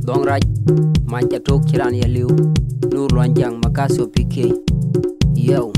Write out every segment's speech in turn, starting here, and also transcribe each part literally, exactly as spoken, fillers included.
Dong Raj Mancha Tok Chiran Yaliu Nur Lanjang Makaso P K Yo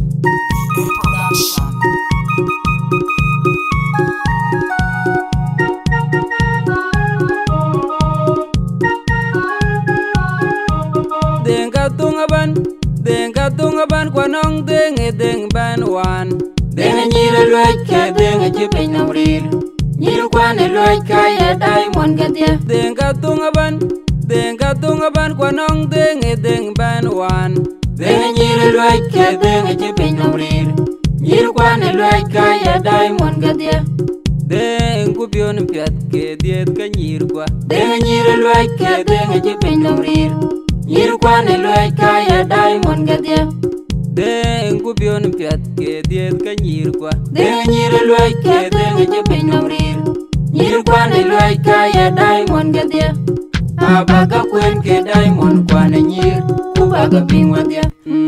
Denga tungaban Denga tungaban Kwanong denge deng ban wan Denga nyira loy ke denga jipin namrir Nyir kwane loy kaya diamond gadia Denga tungaban Denga tungaban Kwanong denge deng ban wan Denga nyira loy ke denga jipin namrir Nyir kwane loy kaya diamond gadia Deng kupion piat ke diet ka nyir kwa Denga nyira loy ke denga jipin namrir Nyir kwane loy kaya diamond gadia Deng kupion piat ke diet ka nyir kwa Denga nyira loy ke denga jipin namrir Nyir kwane loy kaya diamond gadia Abaga kwen ke diamond kwane nyir Kubaga pingwa dia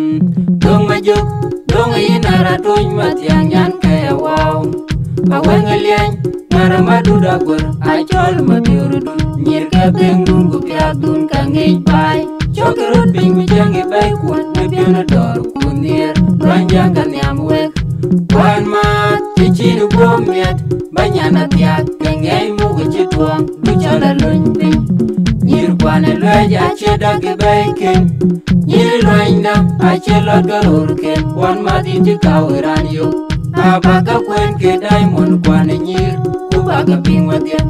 Dong majuk Dong inara tuny matiang yan kaya wow Awenga liany Mara maduda gor Achol mabiurudu Nyir ke deng dun kupiat dun kangej bay Chokerut ping mijangi bay kuan Mebiona dor kunir Ranjang kan yam wek Kwan mat Tichinu gomiat Banyana tiak Kengay muga chituang Duchala luny ping Nyir kwane loy Ache dagi bay ken Nyir loyna Ache lot galur ken Kwan mat inti kawiran yo Abaga kwen ke diamond kwane nyir Kubaga pingwa dia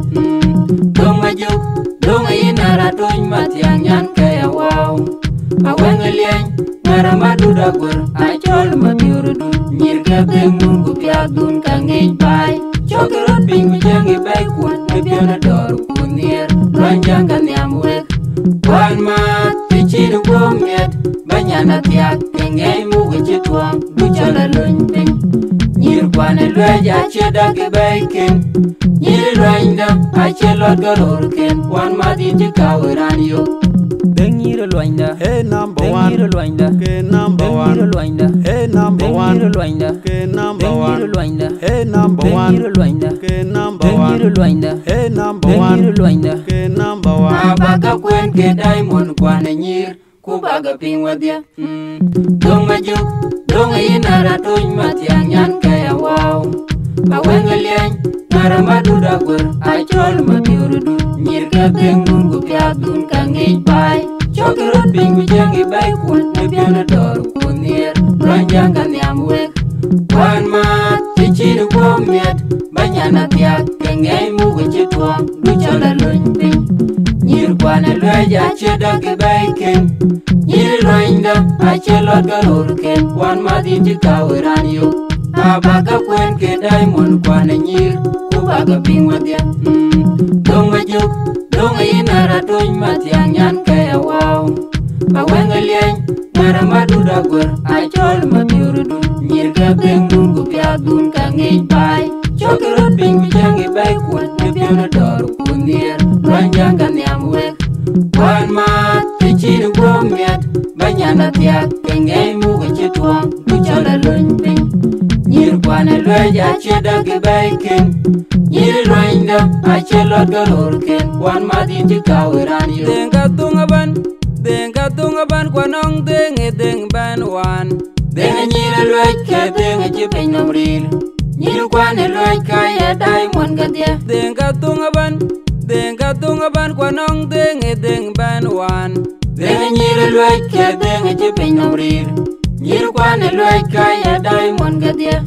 Dong majuk Dong inara tuny matiang yan kaya wow Awenga liany Mara maduda gor Achol mabiurudu Nyir ke deng dun kupiat dun kangej bay Chokerut ping mijangi bay kuan Mebiona dor kunir Ranjang kan yam wek Kwan mat Tichinu gomiat Banyana tiak Kengay muga chituang Duchala luny ping Nyir kwane loy Ache dagi bay ken Nyir loyna Ache lot galur ken Kwan mat inti kawiran yo Deng nyir loyna Hey number one Deng nyir loyna Hey number Deng one nyir loyna Hey number Deng one nyir loyna Hey number Deng nyir one loyna Hey number Deng one nyir loyna Hey number Deng nyir one loyna Hey number Deng one nyir loyna Hey number one Abaga kwen ke diamond kwane nyir Kubaga pingwa dia Dong majuk Dong inara tuny matiang yan kaya wow Awenga liany Mara maduda gor Achol mabiurudu Nyir ke deng dun kupiat dun kangej bay Chokerut ping mijangi bay kuan Mebiona dor kunir Ranjang kan yam wek Kwan mat Tichinu gomiat Banyana tiak Kengay muga chituang Duchala luny ping Nyir kwane loy Ache dagi bay ken Nyir loyna Ache lot galur ken Kwan mat inti kawiran yo Abaga kwen ke diamond kwane nyir Kubaga pingwa dia Dong majuk Dong inara tuny matiang yan kaya wow Awenga liany Mara maduda gor Achol mabiurudu Nyir ke deng dun kupiat dun kangej bay Chokerut ping mijangi bay kuan Mebiona dor kunir Ranjang kan yam wek Kwan mat Tichinu gomiat Banyana tiak Kengay muga chituang Duchala luny ping Nyir kwane loy Ache dagi bay ken Nyir loyna Ache lot galur ken Kwan mat inti kawiran yo Denga tungaban Denga tungaban Kwanong denge deng ban wan Denga nyira loy ke denga jipin namrir Nyir kwane loy kaya diamond gadia Denga tungaban Denga tungaban Kwanong denge deng ban wan Denga nyira loy ke denga jipin namrir Nyir kwane loy kaya diamond gadia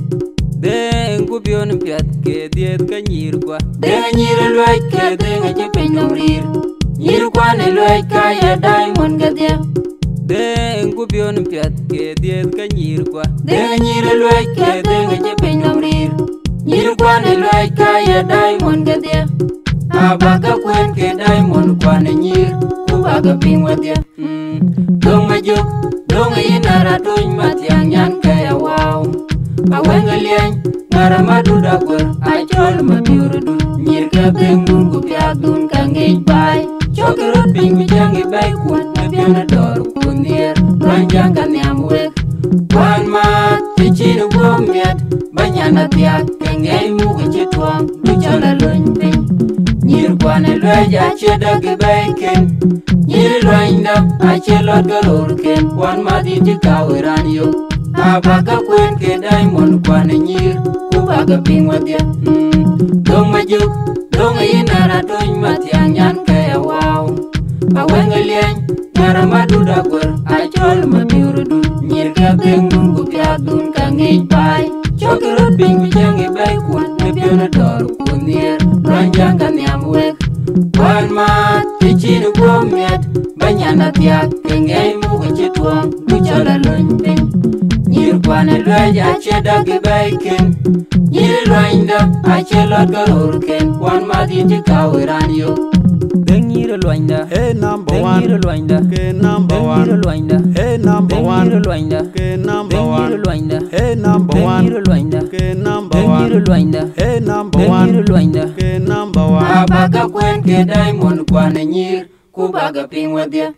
Deng kupion piat ke diet ka nyir kwa Denga nyira loy ke denga jipin namrir Nyir kwane loy kaya diamond gadia Deng kupion piat ke diet ka nyir kwa Denga nyira loy ke denga jipin namrir Nyir kwane loy kaya diamond gadia Abaga kwen ke diamond kwane nyir Kubaga pingwa dia Dong majuk Dong inara tuny matiang yan kaya wow Awenga liany Mara maduda gor Achol mabiurudu Nyir ke deng dun kupiat dun kangej bay Chokerut ping mijangi bay kuan Mebiona dor kunir Ranjang kan yam wek Kwan mat Tichinu gomiat Banyana tiak Kengay muga chituang Duchala luny ping Nyir kwane lweja cheda gibaiken nyiri lwanda achelot galorken wan madhi tikawiran yo abaka kwen ke diamond kwane nyir kubaga pingwadya dong majuk dong inara tony matiang nyan kaya wow awenga lieny nyara maduda gwer achol mabiuru dun nyir kapeng dun gupyak dun kangij bai chokirot ping bichangi bai kwan nebiona dor kunir ranjanga nyamwek wan ma tichini kuomiet banyana tiak kengei muga chituang duchala lony ping nyir kwane lweja cheda gibaiken nyiri lwanda achelot galorken wan madhi tikawiran yo Dengiro Luanda, Hey number one, Dengiro Luanda, okay number one, Dengiro Luanda, hey number one, Dengiro Luanda, okay number Dengiro one, Luanda, hey number Dengiro one, Luanda, okay number Dengiro one, Luanda, hey number Dengiro one, Luanda. okay number one. abaka kwen ke diamond kwane nyir kubaga pingwadya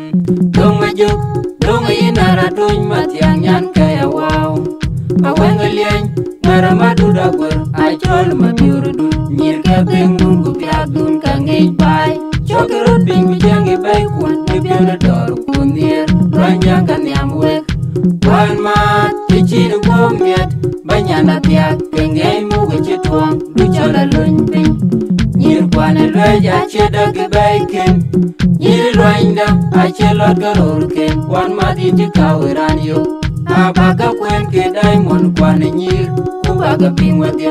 dong majuk dong inara tony matiang nyan kaya wow awenga lieny nyara maduda gwer achol mabiuru dun nyir kapeng dun gupyak dun kangij bai chokirot ping bichangi bai kwan nebiona dor kunir ranjanga nyamwek wan ma tichini kuomiet banyana tiak kengei muga chituang duchala lony ping nyir kwane lweja cheda gibaiken nyiri lwanda achelot galorken wan madhi tikawiran yo abaka kwen ke diamond kwane nyir kubaga pingwadya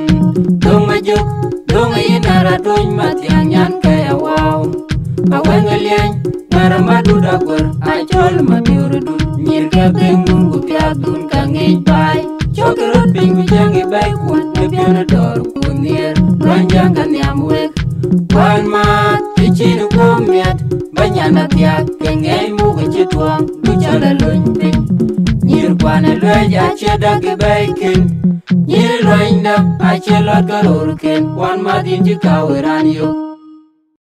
dong majuk dong inara tony matiang nyan kaya wow awenga lieny nyara maduda gwer achol mabiuru dun nyir kapeng dun gupyak dun kangij bai chokirot ping bichangi bai kwan nebiona dor kunir ranjanga nyamwek wan ma tichini kuomiet banyana tiak kengei muga chituang duchala lony ping nyir kwane lweja cheda gibaiken nyiri lwanda achelot galorken wan madhi tikawiran yo